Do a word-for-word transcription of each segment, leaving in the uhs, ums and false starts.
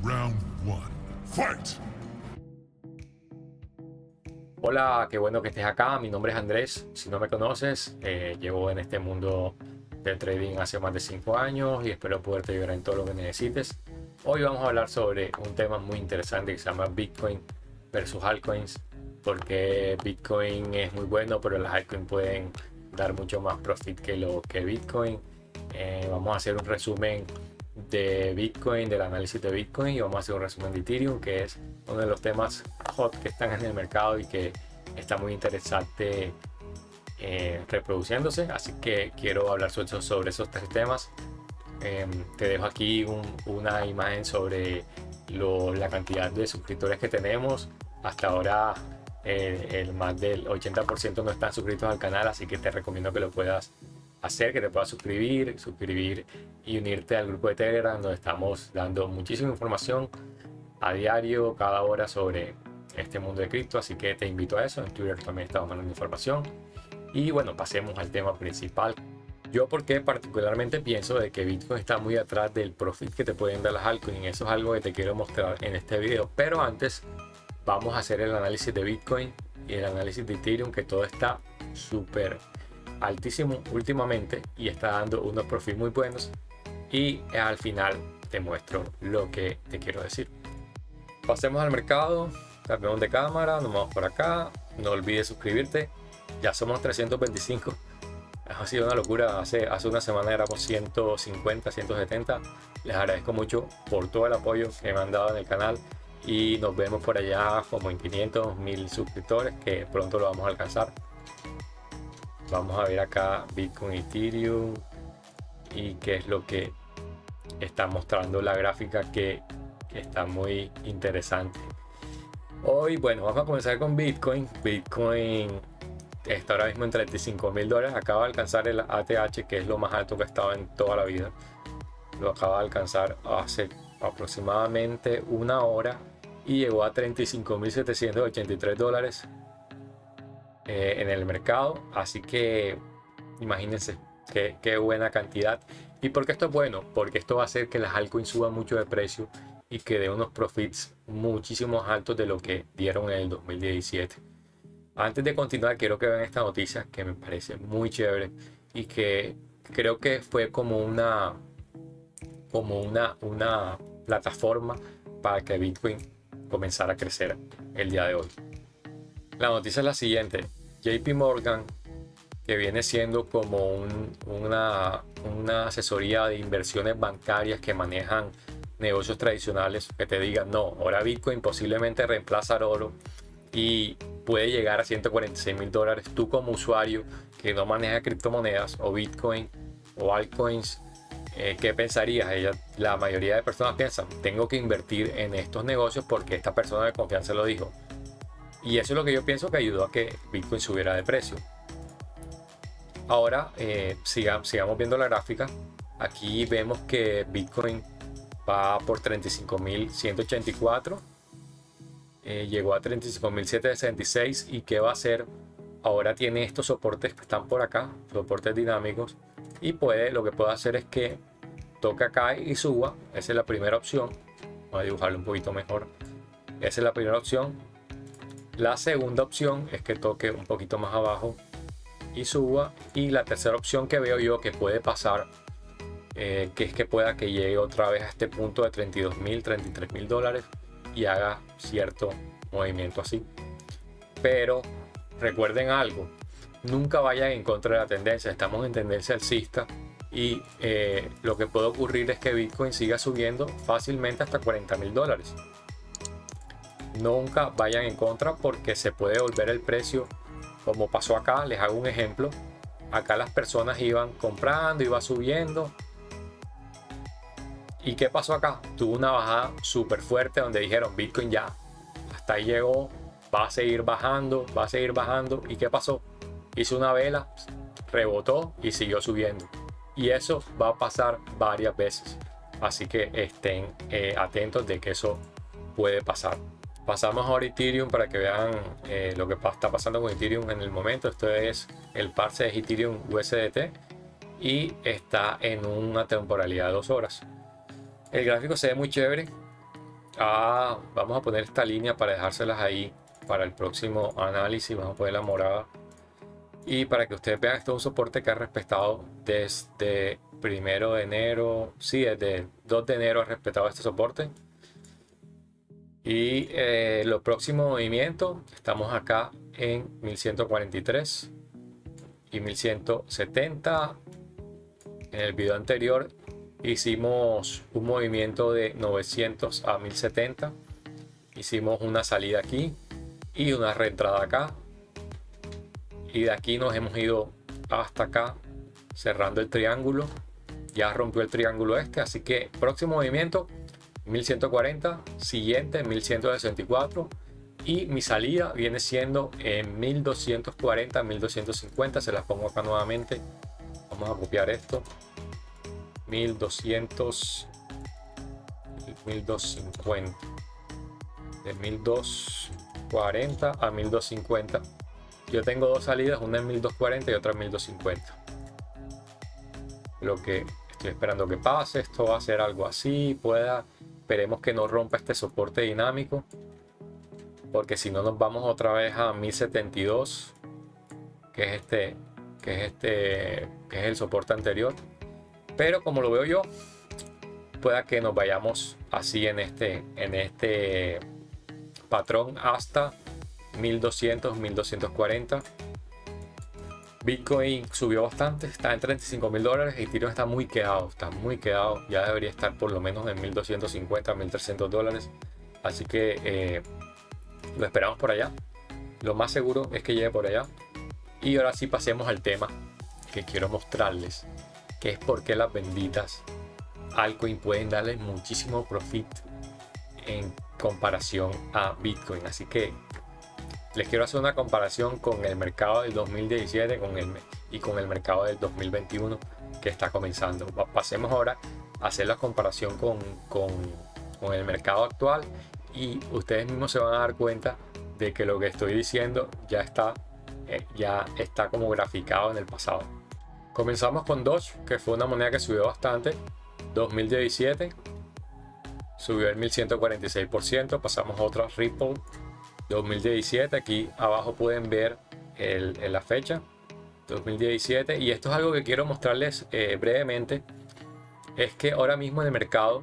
Round one. Fight! Hola, qué bueno que estés acá. Mi nombre es Andrés. Si no me conoces, eh, llevo en este mundo del trading hace más de cinco años y espero poderte ayudar en todo lo que necesites. Hoy vamos a hablar sobre un tema muy interesante que se llama Bitcoin versus altcoins. Porque Bitcoin es muy bueno, pero las altcoins pueden dar mucho más profit que lo que Bitcoin. Eh, vamos a hacer un resumen de Bitcoin, del análisis de Bitcoin, y vamos a hacer un resumen de Ethereum, que es uno de los temas hot que están en el mercado y que está muy interesante eh, reproduciéndose. Así que quiero hablar sobre, sobre esos tres temas. Eh, te dejo aquí un, una imagen sobre lo, la cantidad de suscriptores que tenemos. Hasta ahora eh, el más del ochenta por ciento no están suscritos al canal, así que te recomiendo que lo puedas hacer, que te puedas suscribir, suscribir y unirte al grupo de Telegram, donde estamos dando muchísima información a diario, cada hora, sobre este mundo de cripto. Así que te invito a eso. En Twitter también estamos mandando información. Y bueno, pasemos al tema principal. Yo porque particularmente pienso de que Bitcoin está muy atrás del profit que te pueden dar las altcoins. Eso es algo que te quiero mostrar en este video. Pero antes vamos a hacer el análisis de Bitcoin y el análisis de Ethereum, que todo está súper altísimo últimamente y está dando unos profits muy buenos, y al final te muestro lo que te quiero decir. Pasemos al mercado, cambiamos de cámara, nos vamos por acá. No olvides suscribirte, ya somos trescientos veinticinco. Ha sido una locura. Hace, hace una semana éramos ciento cincuenta, ciento setenta. Les agradezco mucho por todo el apoyo que me han dado en el canal y nos vemos por allá como en quinientos mil suscriptores, que pronto lo vamos a alcanzar. Vamos a ver acá Bitcoin, Ethereum, y qué es lo que está mostrando la gráfica, que, que está muy interesante. Hoy, bueno, vamos a comenzar con Bitcoin. Bitcoin está ahora mismo en treinta y cinco mil dólares. Acaba de alcanzar el A T H, que es lo más alto que ha estado en toda la vida. Lo acaba de alcanzar hace aproximadamente una hora y llegó a treinta y cinco mil setecientos ochenta y tres dólares. Eh, en el mercado, así que imagínense qué, qué buena cantidad. ¿Y por qué esto es bueno? Porque esto va a hacer que las altcoins suban mucho de precio y que dé unos profits muchísimo más altos de lo que dieron en el dos mil diecisiete. Antes de continuar, quiero que vean esta noticia que me parece muy chévere y que creo que fue como una como una, una plataforma para que Bitcoin comenzara a crecer el día de hoy. La noticia es la siguiente: J P Morgan, que viene siendo como un, una, una asesoría de inversiones bancarias que manejan negocios tradicionales, que te digan, no, ahora Bitcoin posiblemente reemplaza al oro y puede llegar a ciento cuarenta y seis mil dólares. Tú como usuario que no maneja criptomonedas o Bitcoin o altcoins, eh, ¿qué pensarías? Ella, la mayoría de personas piensan, tengo que invertir en estos negocios porque esta persona de confianza lo dijo. Y eso es lo que yo pienso que ayudó a que Bitcoin subiera de precio. Ahora eh, sigamos, sigamos viendo la gráfica. Aquí vemos que Bitcoin va por treinta y cinco mil ciento ochenta y cuatro. Eh, llegó a treinta y cinco mil setecientos sesenta y seis. ¿Y qué va a hacer? Ahora tiene estos soportes que están por acá, soportes dinámicos. Y puede, lo que puede hacer es que toque acá y suba. Esa es la primera opción. Voy a dibujarlo un poquito mejor. Esa es la primera opción. La segunda opción es que toque un poquito más abajo y suba. Y la tercera opción que veo yo que puede pasar, eh, que es que pueda que llegue otra vez a este punto de treinta y dos mil, treinta y tres mil dólares y haga cierto movimiento así. Pero recuerden algo, nunca vayan en contra de la tendencia. Estamos en tendencia alcista y eh, lo que puede ocurrir es que Bitcoin siga subiendo fácilmente hasta cuarenta mil dólares. Nunca vayan en contra porque se puede volver el precio como pasó acá. Les hago un ejemplo. Acá las personas iban comprando, iba subiendo. ¿Y qué pasó acá? Tuvo una bajada súper fuerte donde dijeron Bitcoin ya, hasta ahí llegó, va a seguir bajando, va a seguir bajando. ¿Y qué pasó? Hizo una vela, rebotó y siguió subiendo. Y eso va a pasar varias veces. Así que estén eh, atentos de que eso puede pasar. Pasamos ahora a Ethereum para que vean eh, lo que está pasando con Ethereum en el momento. Esto es el parse de Ethereum U S D T y está en una temporalidad de dos horas. El gráfico se ve muy chévere. a, vamos a poner esta línea para dejárselas ahí para el próximo análisis. Vamos a poner la morada. Y para que ustedes vean, esto es un soporte que ha respetado desde primero de enero. Sí, desde dos de enero ha respetado este soporte. Y eh, los próximos movimientos, estamos acá en mil ciento cuarenta y tres y mil ciento setenta. En el video anterior hicimos un movimiento de novecientos a mil setenta. Hicimos una salida aquí y una reentrada acá. Y de aquí nos hemos ido hasta acá, cerrando el triángulo. Ya rompió el triángulo este, así que próximo movimiento mil ciento cuarenta, siguiente mil ciento sesenta y cuatro y mi salida viene siendo en mil doscientos cuarenta, mil doscientos cincuenta. Se las pongo acá nuevamente. Vamos a copiar esto. mil doscientos, mil doscientos cincuenta, de mil doscientos cuarenta a mil doscientos cincuenta. Yo tengo dos salidas, una en mil doscientos cuarenta y otra en mil doscientos cincuenta. Lo que estoy esperando que pase, esto va a ser algo así, pueda, esperemos que no rompa este soporte dinámico, porque si no nos vamos otra vez a mil setenta y dos, que es este, que es este, que es el soporte anterior. Pero como lo veo yo, pueda que nos vayamos así en este, en este patrón hasta mil doscientos, mil doscientos cuarenta. Bitcoin subió bastante, está en treinta y cinco mil dólares. Ethereum está muy quedado, está muy quedado. Ya debería estar por lo menos en mil doscientos cincuenta, mil trescientos dólares. Así que eh, lo esperamos por allá. Lo más seguro es que llegue por allá. Y ahora sí pasemos al tema que quiero mostrarles, que es por qué las benditas altcoin pueden darle muchísimo profit en comparación a Bitcoin. Así que les quiero hacer una comparación con el mercado del dos mil diecisiete con el, y con el mercado del dos mil veintiuno que está comenzando. Pasemos ahora a hacer la comparación con, con, con el mercado actual y ustedes mismos se van a dar cuenta de que lo que estoy diciendo ya está, eh, ya está como graficado en el pasado. Comenzamos con Doge, que fue una moneda que subió bastante. dos mil diecisiete subió el mil ciento cuarenta y seis por ciento. Pasamos a otra, Ripple dos mil diecisiete, aquí abajo pueden ver el, el, la fecha dos mil diecisiete, y esto es algo que quiero mostrarles eh, brevemente. Es que ahora mismo en el mercado,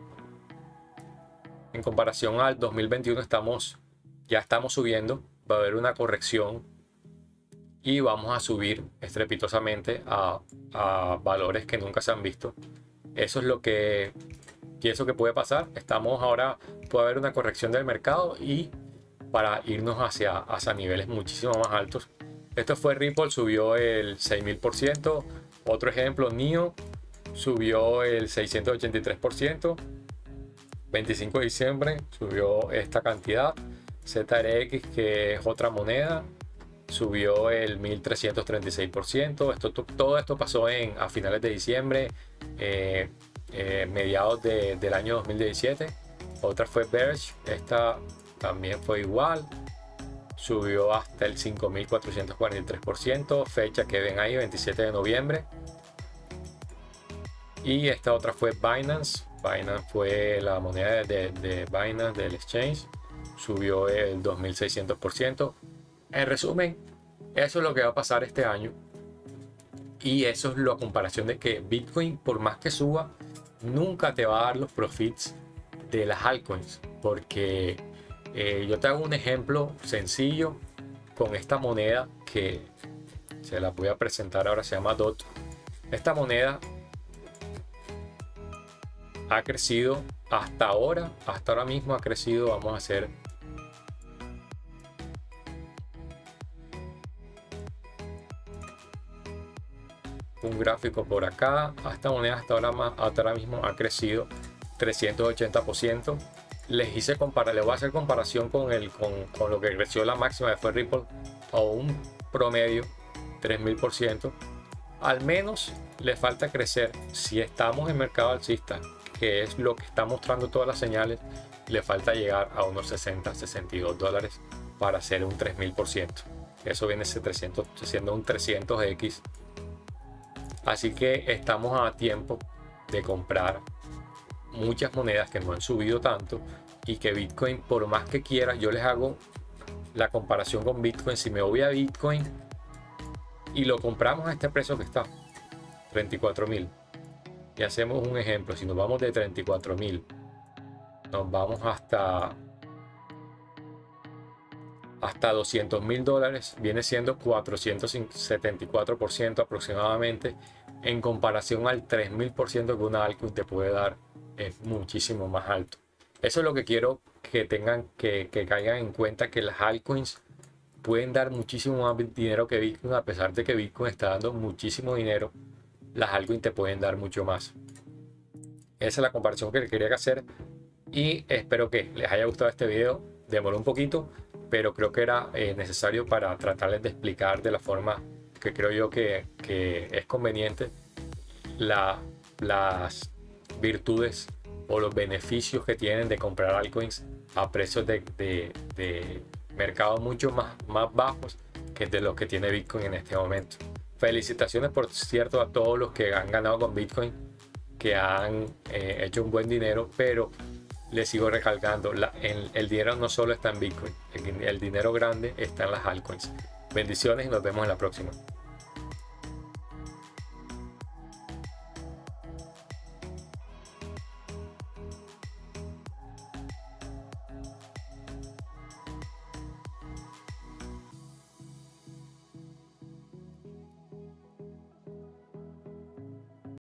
en comparación al dos mil veintiuno, estamos, ya estamos subiendo. Va a haber una corrección y vamos a subir estrepitosamente a, a valores que nunca se han visto. Eso es lo que pienso que puede pasar. Estamos ahora, puede haber una corrección del mercado y para irnos hacia, hacia niveles muchísimo más altos. Esto fue Ripple, subió el seis mil por ciento. Otro ejemplo, N I O subió el seiscientos ochenta y tres por ciento. veinticinco de diciembre subió esta cantidad. Z R X, que es otra moneda, subió el mil trescientos treinta y seis por ciento. Esto, todo esto pasó en, a finales de diciembre, eh, eh, mediados de, del año dos mil diecisiete. Otra fue Verge, esta también fue igual, subió hasta el cinco mil cuatrocientos cuarenta y tres por ciento, fecha que ven ahí, veintisiete de noviembre. Y esta otra fue Binance. Binance fue la moneda de, de Binance del exchange, subió el dos mil seiscientos por ciento. En resumen, eso es lo que va a pasar este año, y eso es la comparación de que Bitcoin, por más que suba, nunca te va a dar los profits de las altcoins, porque Eh, yo te hago un ejemplo sencillo con esta moneda que se la voy a presentar ahora. Se llama D O T. Esta moneda ha crecido hasta ahora, hasta ahora mismo ha crecido. Vamos a hacer un gráfico por acá. Esta moneda hasta ahora, hasta ahora mismo ha crecido trescientos ochenta por ciento. Les hice comparar, les voy a hacer comparación con, el, con, con lo que creció la máxima que fue Ripple, a un promedio tres mil por ciento. Al menos le falta crecer. Si estamos en mercado alcista, que es lo que está mostrando todas las señales, le falta llegar a unos sesenta, sesenta y dos dólares para hacer un tres mil por ciento. Eso viene siendo un trescientos equis. Así que estamos a tiempo de comprar muchas monedas que no han subido tanto y que Bitcoin, por más que quiera, yo les hago la comparación con Bitcoin. Si me voy a Bitcoin y lo compramos a este precio que está, treinta y cuatro mil, y hacemos un ejemplo, si nos vamos de treinta y cuatro mil, nos vamos hasta hasta doscientos mil dólares, viene siendo cuatrocientos setenta y cuatro por ciento aproximadamente, en comparación al tres mil por ciento que una altcoin te puede dar. Es muchísimo más alto. Eso es lo que quiero que tengan, que, que caigan en cuenta, que las altcoins pueden dar muchísimo más dinero que Bitcoin. A pesar de que Bitcoin está dando muchísimo dinero, las altcoins te pueden dar mucho más. Esa es la comparación que les quería hacer, y espero que les haya gustado este video. Demoró un poquito, pero creo que era eh, necesario para tratarles de explicar de la forma que creo yo que, que es conveniente la, las virtudes o los beneficios que tienen de comprar altcoins a precios de, de, de mercado mucho más, más bajos que de los que tiene Bitcoin en este momento. Felicitaciones, por cierto, a todos los que han ganado con Bitcoin, que han eh, hecho un buen dinero, pero les sigo recalcando, la, el, el dinero no solo está en Bitcoin, el, el dinero grande está en las altcoins. Bendiciones y nos vemos en la próxima.